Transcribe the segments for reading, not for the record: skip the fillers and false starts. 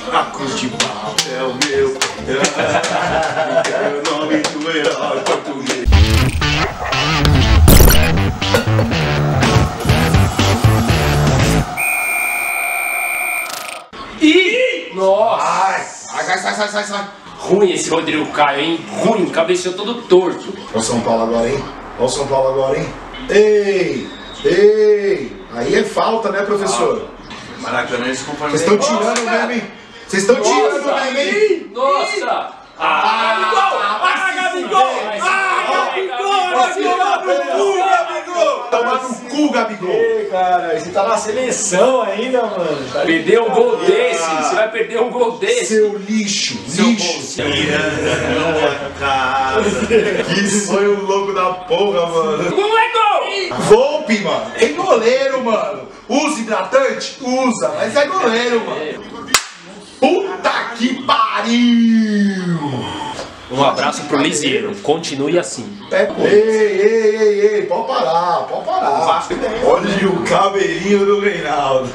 A cruz de barro é o meu perdão. É o nome do herói português. Ih! Nossa! Sai. Ruim esse Rodrigo Caio, hein? Ruim, cabeceou todo torto. Olha o São Paulo agora, hein? Olha o São Paulo agora, hein? Ei! Aí é falta, né, professor? Maracanã, eles Vocês estão tirando mesmo, hein? Vocês estão tirando mesmo, hein? Nossa! Gabigol! Toma no cu, Gabigol! Ei, cara, você tá na seleção ainda, mano. Tá Perder um gol desse, você vai perder um gol desse. Seu lixo! Lixo! Que sonho louco da porra, mano! Não é gol! Volpe, mano! É goleiro, mano! Usa hidratante? Usa, mas é goleiro, mano! Puta que pariu! Um abraço pro Lisieiro, continue assim. Ei, pode parar. Olha o cabelinho do Reinaldo.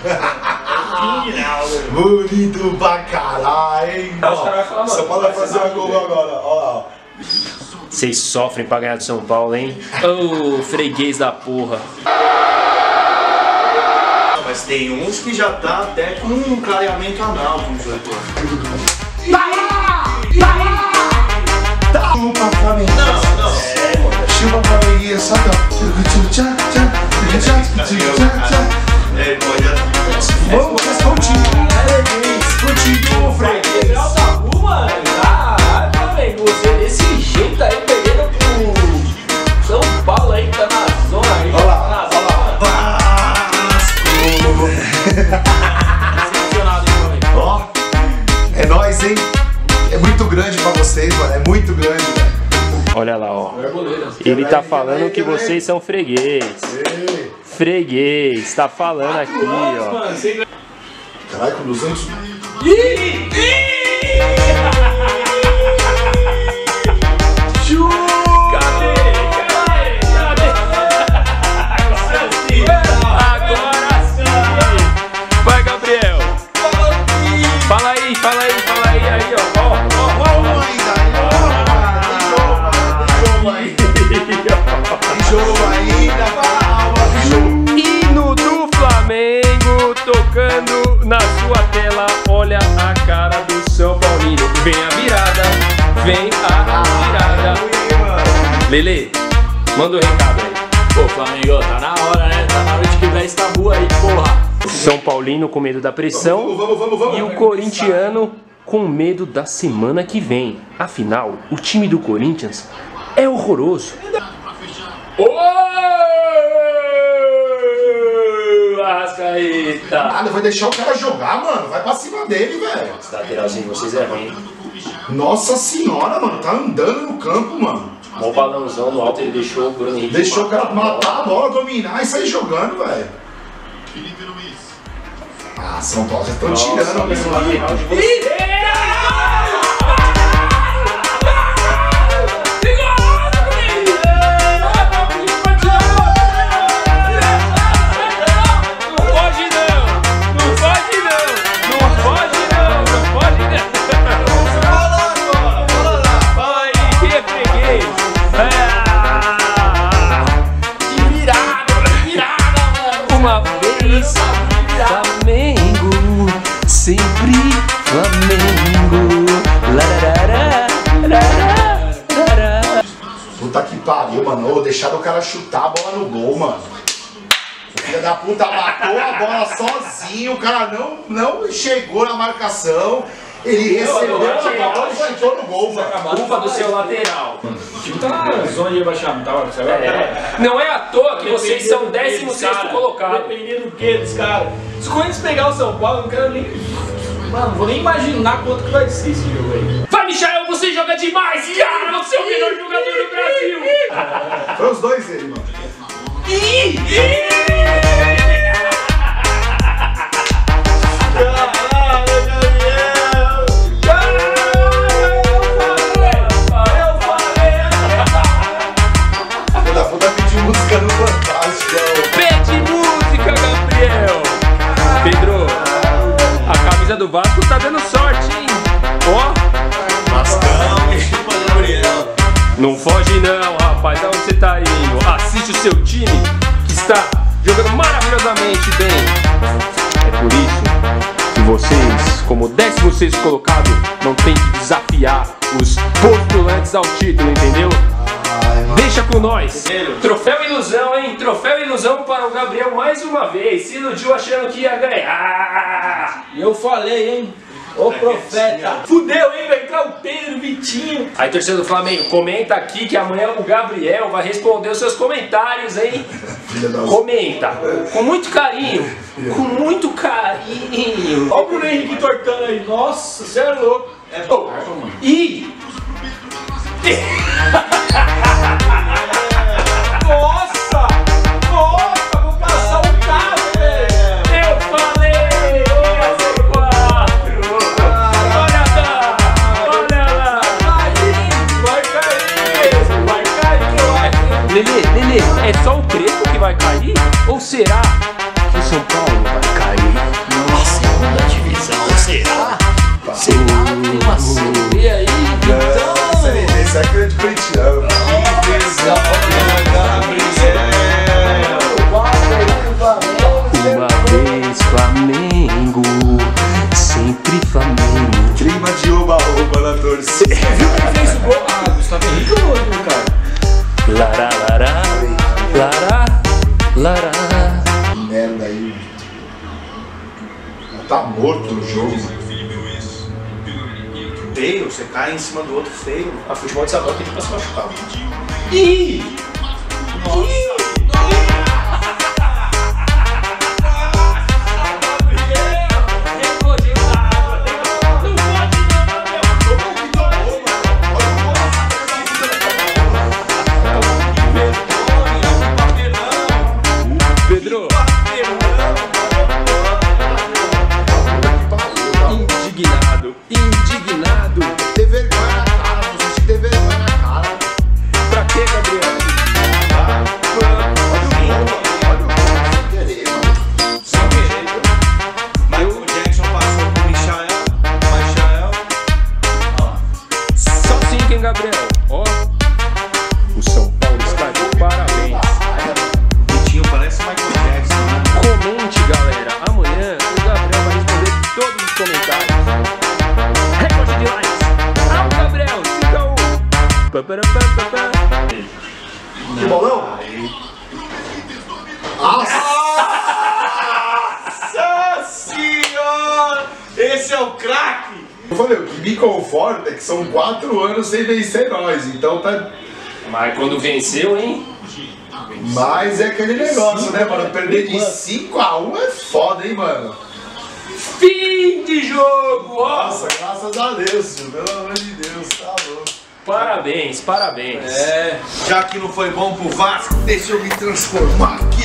Bonito pra caralho, hein? Só pode fazer uma gol agora, ó lá. Vocês sofrem pra ganhar do São Paulo, hein? Ô, freguês da porra. Mas tem uns que já tá até com um clareamento anal com 18 anos. Chupa Flamengo. Não. Chupa Flamengo, sabe? É, pode até. Vamos, continua, freguês. Você desse jeito aí, perdendo pro São Paulo aí, que tá na zona aí. Olha lá. Ó, é nóis, hein? É muito grande pra vocês, mano. É muito grande, velho. Olha lá, ó. Ele tá falando que vocês são freguês. Freguês, tá falando aqui, ó. Caralho, com 200. Agora sim! Vai, Gabriel! Fala aí, aí, ó. Hino do Flamengo tocando na sua tela. Olha a cara do São Paulino. Vem a virada. Lele, manda o recado aí. Pô, Flamengo, tá na hora, né? Tá na hora de quebrar esse tabu aí, porra. São Paulino com medo da pressão. Vamos. E o corintiano com medo da semana que vem. Afinal, o time do Corinthians é horroroso. Arrascaeta! Nada, vai deixar o cara jogar, mano. Vai pra cima dele, velho. Esse lateralzinho de vocês é ruim. Nossa senhora, mano. Tá andando no campo, mano. Mó balãozão no alto, ele deixou o Bruno Henrique. Deixou o cara matar a bola, dominar e sair jogando, velho. Ah, São Paulo, já estão tirando mesmo ali. Flamengo, sempre Flamengo. Puta que pariu, mano. Ô, deixaram o cara chutar a bola no gol, mano. O filho da puta matou a bola sozinho, o cara não chegou na marcação. Ele recebeu a bola e chutou no gol, mano. Culpa do seu lateral. O time tá na zona de rebaixamento, Não é à toa que vocês são 16º colocado. Dependendo do que dos caras. Se o Corinthians pegar o São Paulo, eu não quero nem. Mano, não vou nem imaginar quanto que vai ser esse jogo aí. Vai, Michael, você joga demais! Cara, você é o melhor jogador do Brasil! Foi os dois ele, mano. Música no Fantástico. Pede música, Gabriel! Pedro, a camisa do Vasco tá dando sorte, hein? Ó. Mascão e chupa Gabriel. Não foge não, rapaz. Aonde você tá indo? Assiste o seu time, que está jogando maravilhosamente bem. É por isso que vocês, como 16º colocado, não tem que desafiar os postulantes ao título, entendeu? Deixa com nós. Troféu ilusão, hein? Troféu ilusão para o Gabriel mais uma vez. Se iludiu achando que ia ganhar. E eu falei, hein? Ô profeta. Fudeu, hein? Vai entrar o Pedro, o Vitinho. Aí, torcedor do Flamengo, comenta aqui que amanhã o Gabriel vai responder os seus comentários, hein? Comenta. Com muito carinho. Com muito carinho. Olha o Bruno Henrique tortando aí. Nossa, você é louco. É bom, mano. E... Nossa! Nossa, vou passar um carro, velho! Eu falei! Olha C4! Olha lá! Olha lá! Vai cair! Lelê, é só o preto que vai cair? Ou será que o São Paulo vai cair? Na segunda divisão, será? E aí, então? Esse é grande corintiano. Uma vez Flamengo, sempre Flamengo. Clima de oba-oba na torcida. Fez o gol. Ah, Gustavo Henrique é louco, cara. Lará, lará, lará, lará. Merda aí. Tá morto o jogo. Feio, você cai em cima do outro feio. A futebol de salão tem que se machucar. Ih! Pedro! Indignado, indignado. Ter vergonha na cara, vocês têm que ter vergonha na cara. Pra quê, Gabriel? Sem querer, viu? Michael Jackson passou pro Michael. Só sim, quem, Gabriel? Ó, o São Paulo está de parabéns. Vitinho parece Michael Jackson, né? Comente, galera. Amanhã o Gabriel vai responder todos os comentários. Recorde de likes. Ah, o Gabriel, fica o... Que bolão? Nossa! Nossa senhora! Esse é o craque! Eu falei, o que me conforta é que são 4 anos sem vencer nós, então tá... Mas quando venceu, hein? Mas é aquele negócio, né, mano? Perder de 5-1 é foda, hein, mano? Fim de jogo, ó. Nossa, graças a Deus, tio. Pelo amor de Deus, tá louco. Parabéns, parabéns. É, já que não foi bom pro Vasco, deixa eu me transformar aqui,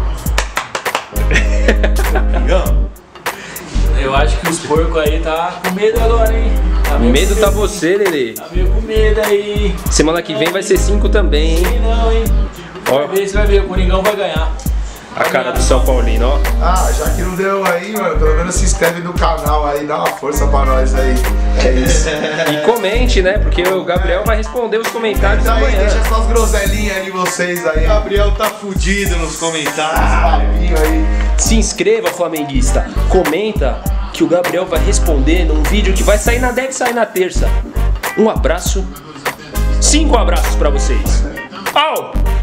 ó. Eu acho que os porcos aí tá com medo agora, hein? Tá meio Medo com tá você, Lelê. Tá meio com medo aí. Semana que vem vai ser 5 também, hein? Sei não, hein? Ó. Vai ver, você vai ver, o Coringão vai ganhar. A cara do São Paulino, ó. Ah, já que não deu aí, mano, pelo menos se inscreve no canal aí, dá uma força pra nós aí. É isso. E comente, né? Porque o Gabriel vai responder os comentários Aí, amanhã. deixa só as groselinhas aí de vocês aí. Gabriel tá fudido nos comentários. Papinho aí. Se inscreva, flamenguista. Comenta que o Gabriel vai responder num vídeo que vai sair deve sair na terça. Um abraço. 5 abraços pra vocês. Au!